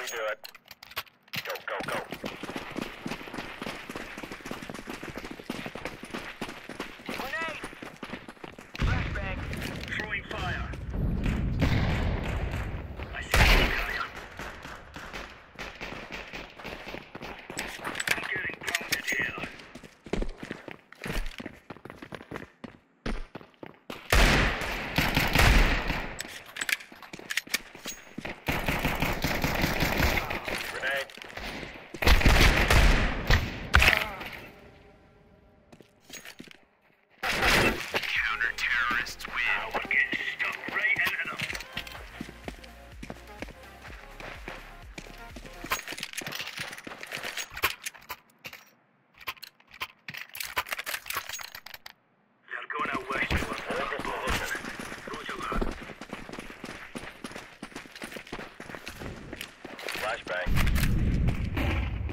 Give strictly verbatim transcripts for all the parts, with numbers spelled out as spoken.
Redo it. Go, go, go. Grenade! Flashbang. Throwing fire. I see the guy. I'm getting pounded here. Grenade. Counter-terrorists win. Ah, we're getting stuck right into them. They're going out west to us. Hold this position. Roger that. Flashbang.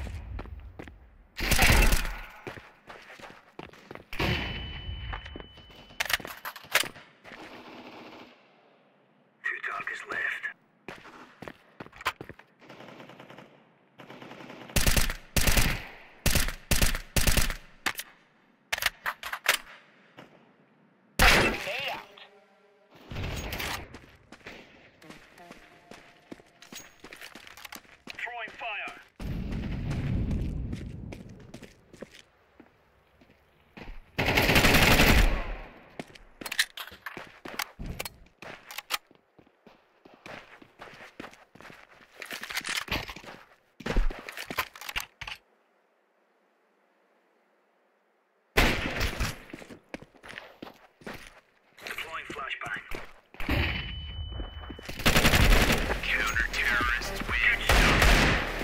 Two targets left. Grenade out. Throwing fire. Deploying flashbang. Counter-terrorists win.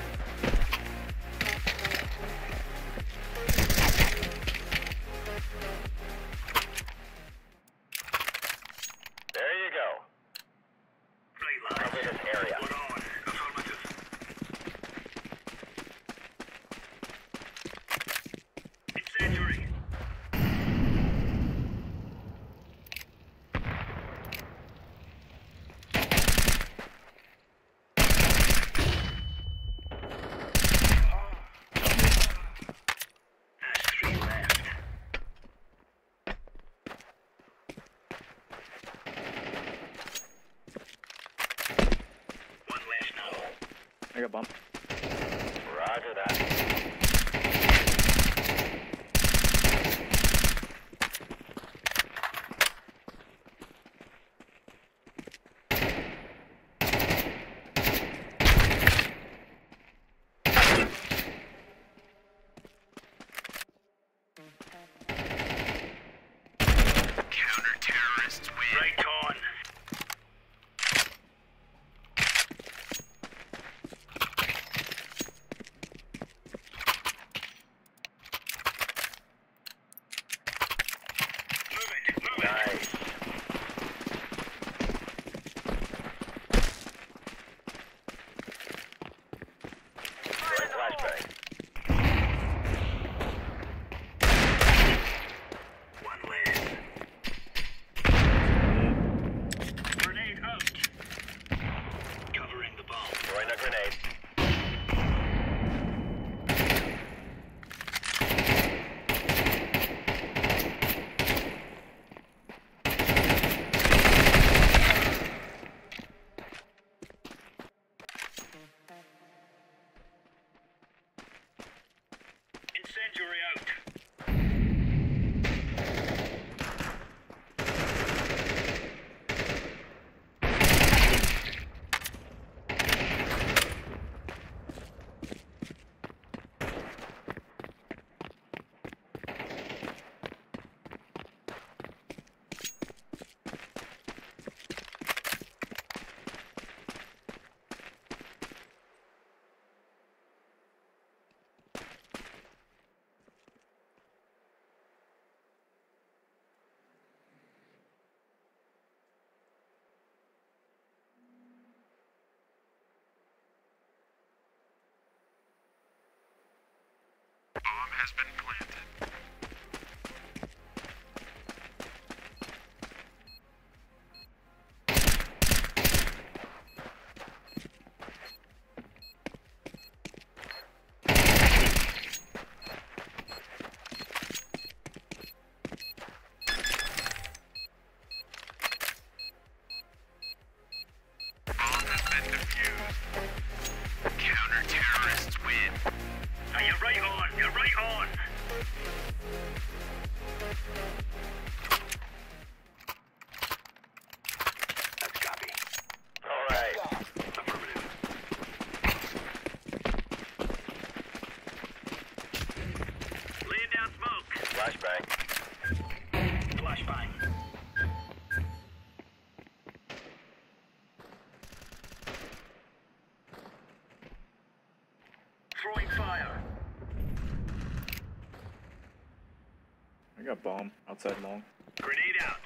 There you go. Right, lads. Cover this area. We're on. Affirmative. Incendiary. That's three left. One less now. I got bump. Roger that. Counter-terrorists win. Right on. Move it, move it. Nice. Throwing flashbang. One less. Grenade out. Covering the bomb. Throwing a grenade. Incendiary out. Bomb has been planted. flashbang. Throwing fire. I got bomb outside long. Grenade out.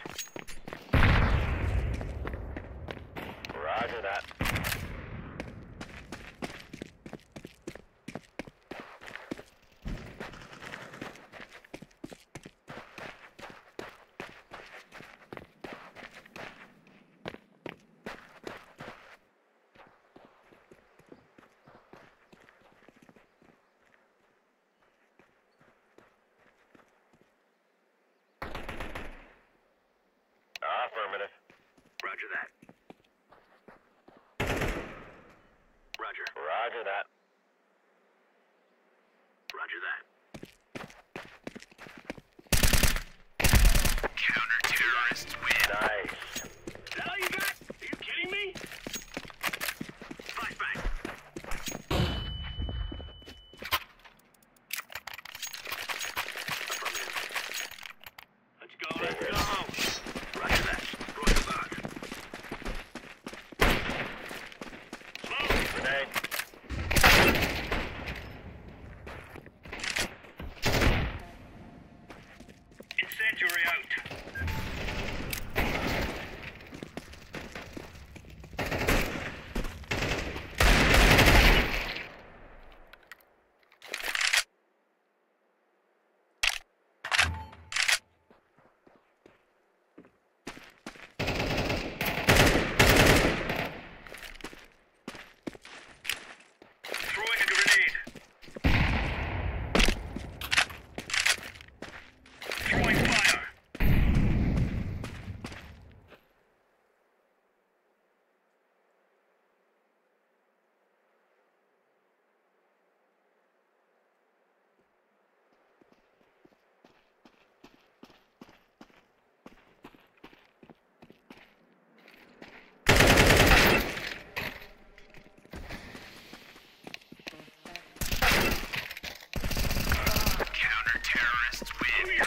Roger that. Affirmative. Roger that. Roger. Roger that. Roger that. Counter-terrorists win. Nice. Is that all you got? Are you kidding me? Flashbang. Let's go, let's go. Roger that. Going back. Smoke. Grenade. Incendiary out. Throwing a grenade. Throwing fire. Counter-terrorists win.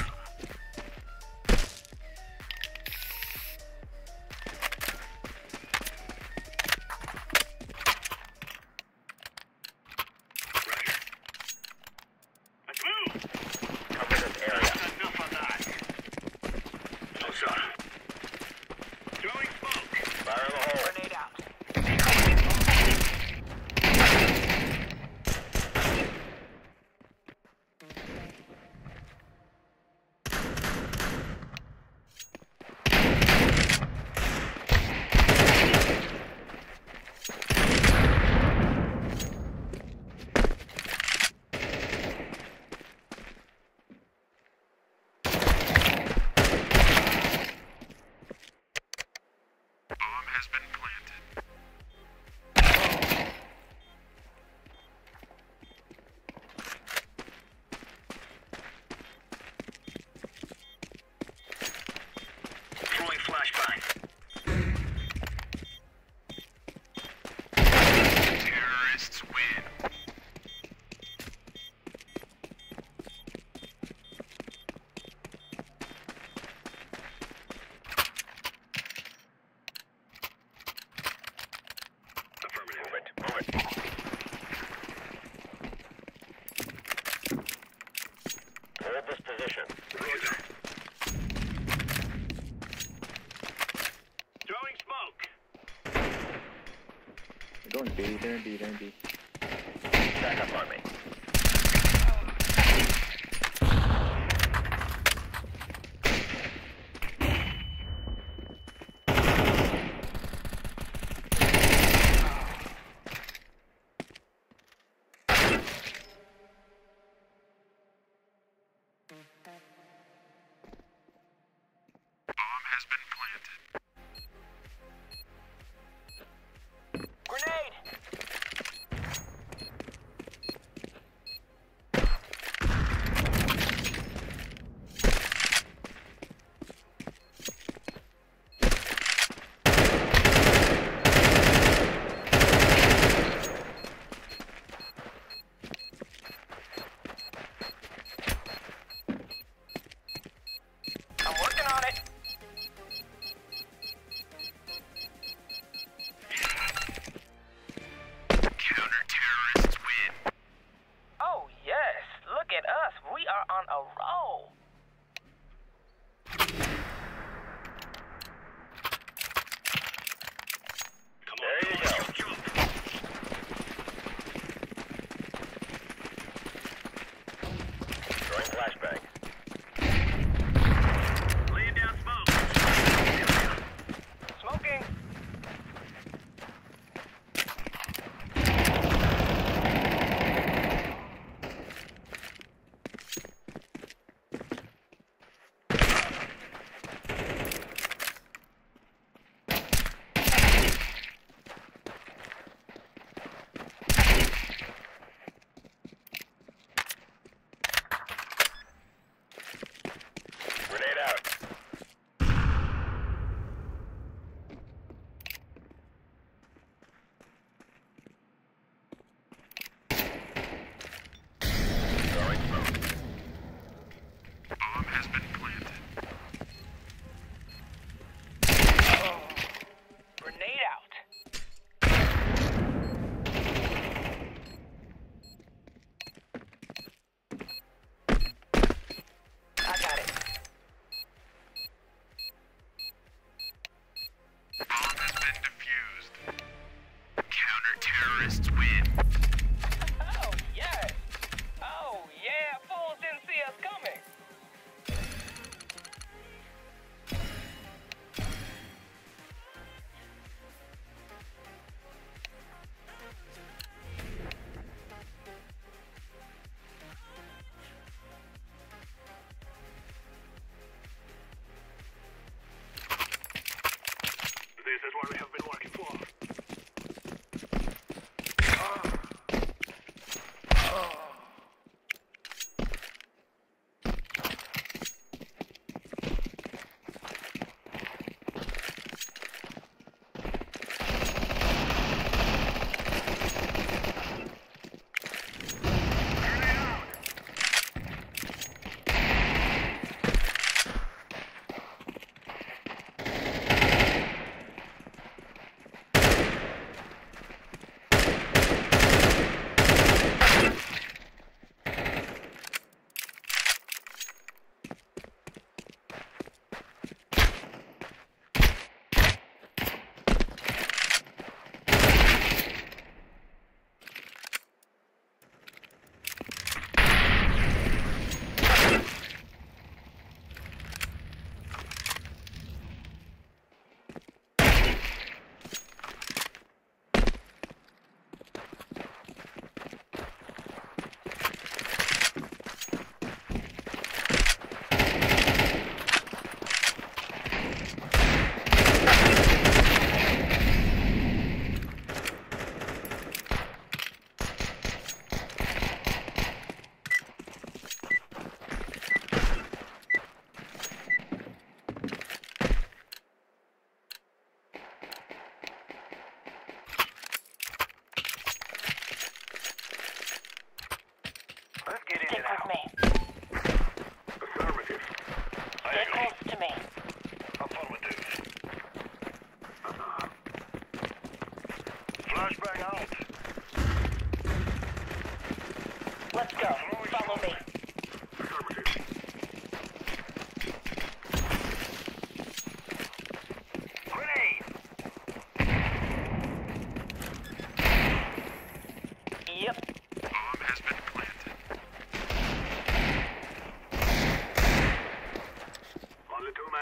Roger. Let's move. Cover this area. Enough of that. No, sir. Throwing smoke. Fire in the hole. Grenade out. Bomb has been planted. Throwing flashbang. Terrorists win. Affirmative. Move it. Move it. Hold this position. Roger. Throwing smoke. They're going B, they're in B, they're in B. Back up on me. Bomb has been planted. Grenade. I'm working on it.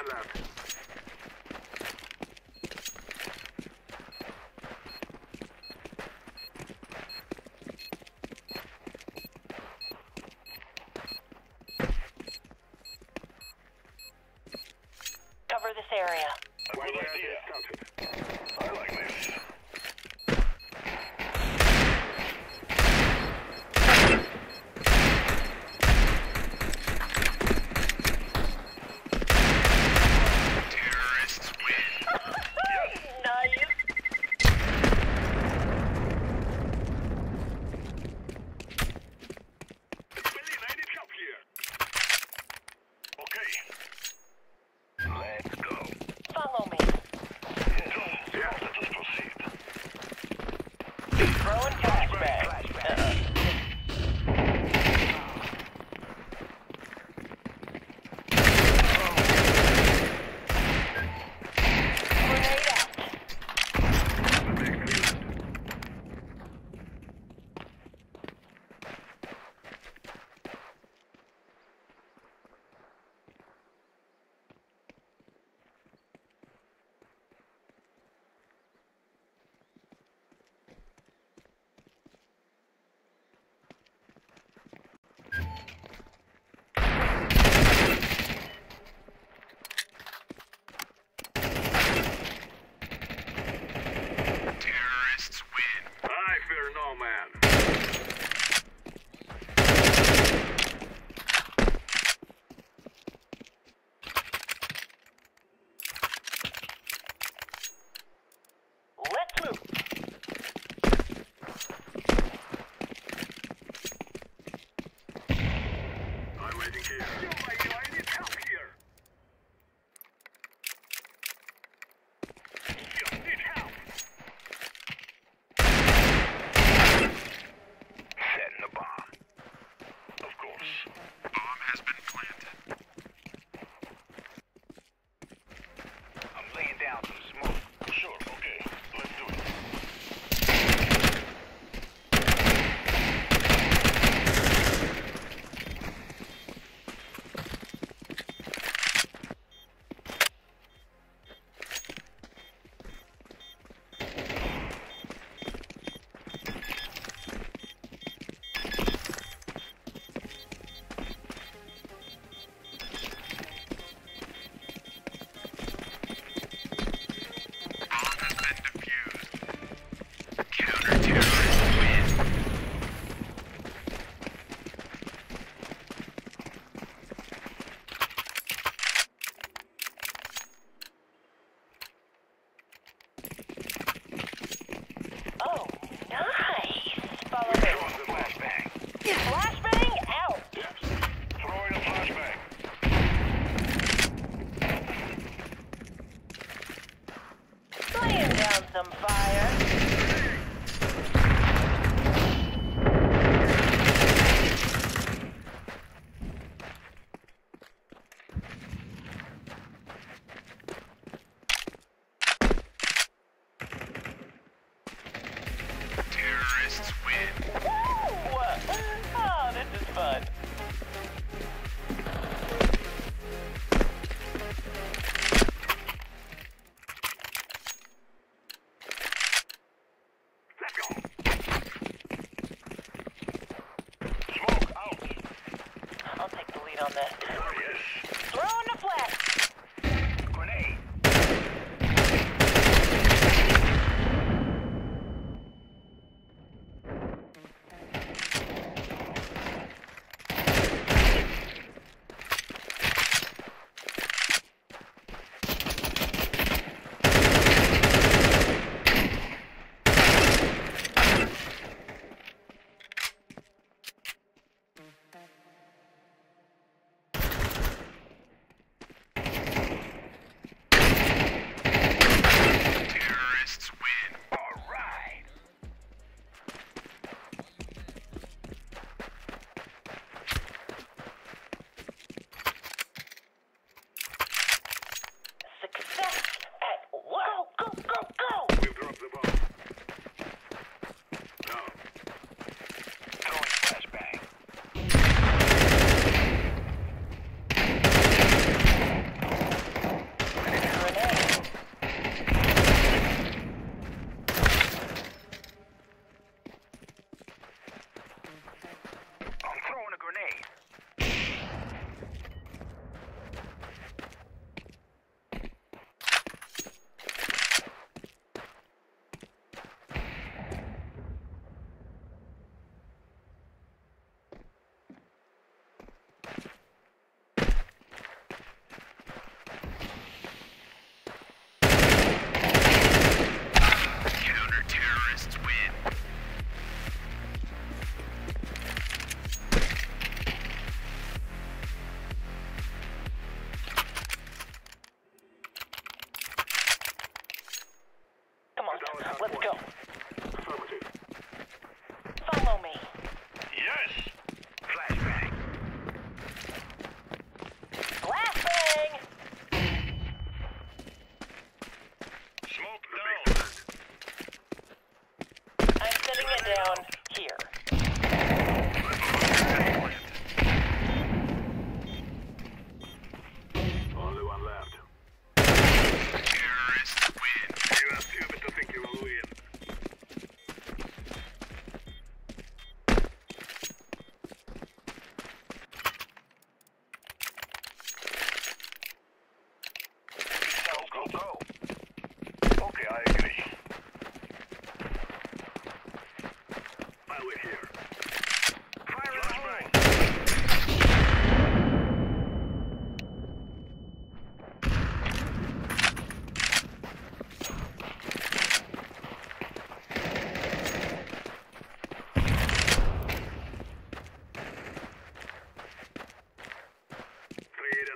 Scanlan. Cover this area. A good idea. I like this. Terrorists win. Nice. Billy, I need help here. Okay. Let's go. Follow me.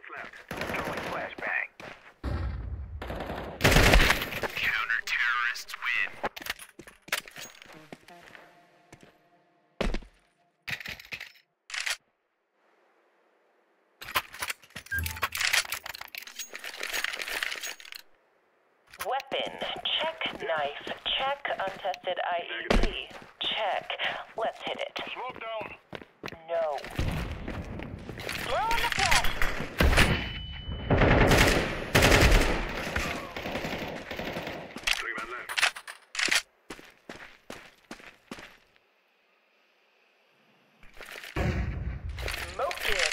left. Throwing flashbang. Counter-terrorists win. Weapon. Check knife. Check untested I E D. Check. Let's hit it. Smoke down. No. Throwing the flash. Three men left. Smoking.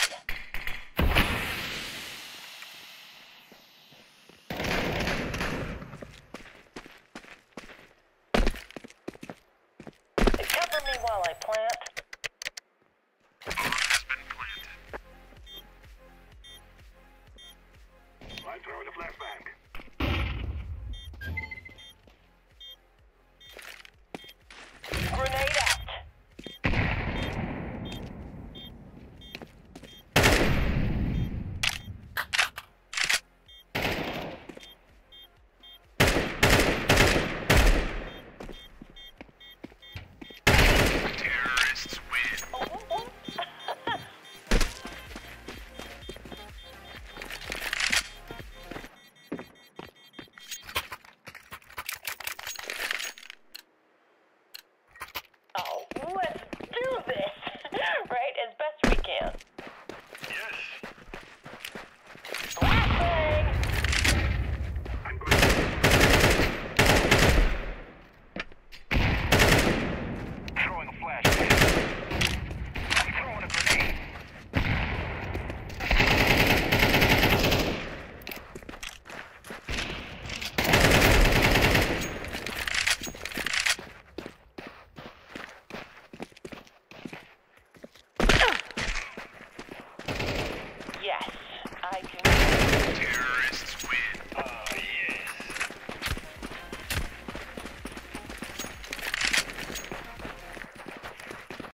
Cover me while I plant.